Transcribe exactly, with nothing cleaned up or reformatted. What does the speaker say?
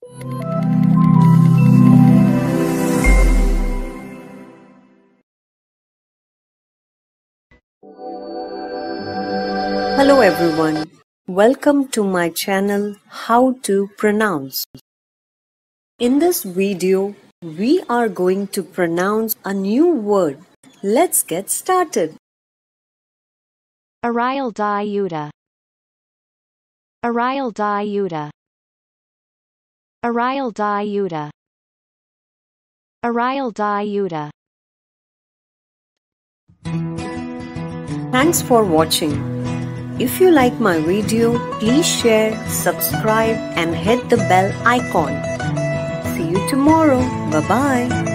Hello everyone, welcome to my channel How to Pronounce. In this video, we are going to pronounce a new word. Let's get started. Arraial Da Ajuda. Arraial Da Ajuda. Arraial Da Ajuda. Arraial Da Ajuda. Thanks for watching. If you like my video, please share, subscribe and hit the bell icon. See you tomorrow. Bye-bye.